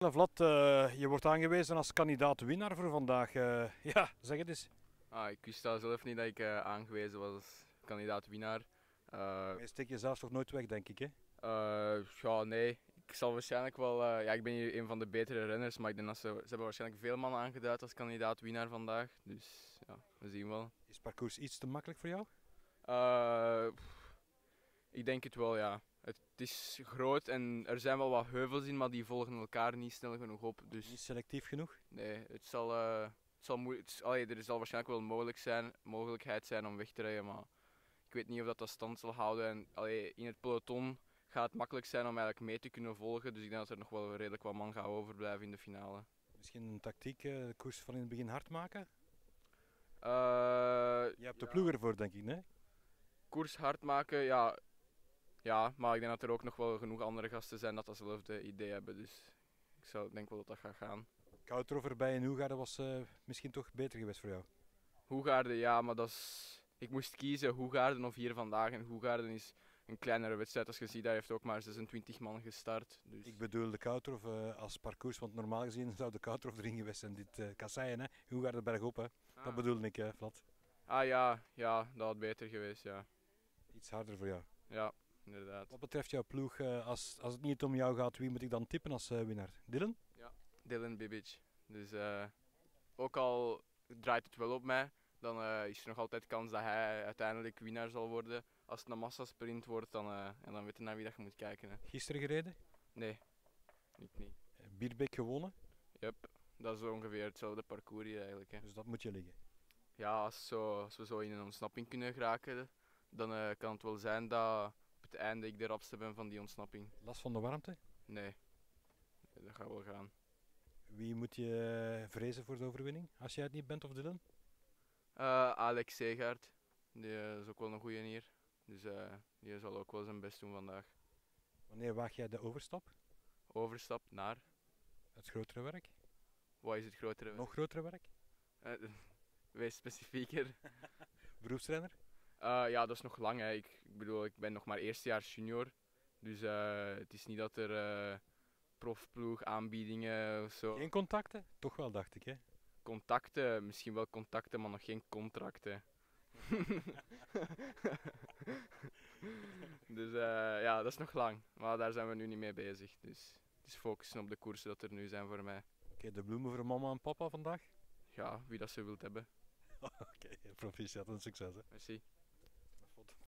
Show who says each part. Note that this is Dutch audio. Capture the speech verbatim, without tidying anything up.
Speaker 1: Mechelen Vlad, uh, je wordt aangewezen als kandidaat winnaar voor vandaag. Uh, ja, zeg het eens.
Speaker 2: Ah, ik wist al zelf niet dat ik uh, aangewezen was als kandidaat winnaar. Uh,
Speaker 1: maar je steekt jezelf toch nooit weg, denk ik, hè?
Speaker 2: Uh, ja, nee. Ik zal waarschijnlijk wel... Uh, ja, ik ben hier een van de betere renners, maar ik denk dat ze... Ze hebben waarschijnlijk veel mannen aangeduid als kandidaat winnaar vandaag. Dus ja, we zien wel.
Speaker 1: Is het parcours iets te makkelijk voor jou?
Speaker 2: Uh, ik denk het wel, ja. Het is groot en er zijn wel wat heuvels in, maar die volgen elkaar niet snel genoeg op. Dus...
Speaker 1: Niet selectief genoeg?
Speaker 2: Nee, het zal... Uh, het zal moeilijk... Het, allee, er zal waarschijnlijk wel mogelijk zijn, mogelijkheid zijn om weg te rijden, maar... Ik weet niet of dat, dat stand zal houden. En, allee, in het peloton gaat het makkelijk zijn om eigenlijk mee te kunnen volgen. Dus ik denk dat er nog wel redelijk wat man gaat overblijven in de finale.
Speaker 1: Misschien een tactiek, de koers van in het begin hard maken?
Speaker 2: Uh,
Speaker 1: Je hebt de
Speaker 2: ja.
Speaker 1: ploeg ervoor, denk ik, nee?
Speaker 2: Koers hard maken, ja. Ja, maar ik denk dat er ook nog wel genoeg andere gasten zijn dat datzelfde idee hebben. Dus ik zou, denk wel dat dat gaat gaan.
Speaker 1: Koudrover bij in Hoegaarden was uh, misschien toch beter geweest voor jou?
Speaker 2: Hoegaarden, ja, maar dat is... Ik moest kiezen Hoegaarden of hier vandaag. En Hoegaarden is een kleinere wedstrijd. Als je ziet, daar heeft ook maar zesentwintig man gestart. Dus...
Speaker 1: Ik bedoel de Koudrover uh, als parcours, want normaal gezien zou de Koudrover erin geweest zijn. Dit uh, kasseien, hè? Hoegaarden bergop, hè? Ah. Dat bedoelde ik, uh, Vlad.
Speaker 2: Ah ja, ja, dat had beter geweest, ja.
Speaker 1: Iets harder voor jou?
Speaker 2: Ja, inderdaad.
Speaker 1: Wat betreft jouw ploeg, uh, als, als het niet om jou gaat, wie moet ik dan tippen als uh, winnaar? Dylan?
Speaker 2: Ja, Dylan Bibic. Dus uh, ook al draait het wel op mij, dan uh, is er nog altijd kans dat hij uiteindelijk winnaar zal worden. Als het een massasprint wordt, dan, uh, en dan weet je naar wie dat je moet kijken. Hè.
Speaker 1: Gisteren gereden?
Speaker 2: Nee, ik niet.
Speaker 1: Bierbeek gewonnen?
Speaker 2: Yep, dat is ongeveer hetzelfde parcours hier eigenlijk. Hè.
Speaker 1: Dus dat moet je liggen?
Speaker 2: Ja, als, zo, als we zo in een ontsnapping kunnen geraken, dan uh, kan het wel zijn dat op het einde ik de rapste ben van die ontsnapping.
Speaker 1: Last van de warmte?
Speaker 2: Nee, dat gaat wel gaan.
Speaker 1: Wie moet je vrezen voor de overwinning, als jij het niet bent of Dylan?
Speaker 2: Uh, Alex Segaert, die uh, is ook wel een goeie hier. Dus uh, die zal ook wel zijn best doen vandaag.
Speaker 1: Wanneer waag jij de overstap?
Speaker 2: Overstap naar?
Speaker 1: Het grotere werk?
Speaker 2: Wat is het grotere werk?
Speaker 1: Nog grotere werk?
Speaker 2: Uh, wees specifieker.
Speaker 1: Beroepsrenner?
Speaker 2: Uh, ja, dat is nog lang. Hè. Ik, ik bedoel, ik ben nog maar eerstejaars junior. Dus uh, het is niet dat er uh, profploeg aanbiedingen of zo.
Speaker 1: Geen contacten? Toch wel, dacht ik, hè?
Speaker 2: Contacten, misschien wel contacten, maar nog geen contracten. Dus uh, ja, dat is nog lang. Maar daar zijn we nu niet mee bezig. Dus het is focussen op de koersen dat er nu zijn voor mij.
Speaker 1: Oké, okay, de bloemen voor mama en papa vandaag?
Speaker 2: Ja, wie dat ze wilt hebben.
Speaker 1: Oké, okay, proficiat en succes. Hè.
Speaker 2: Merci.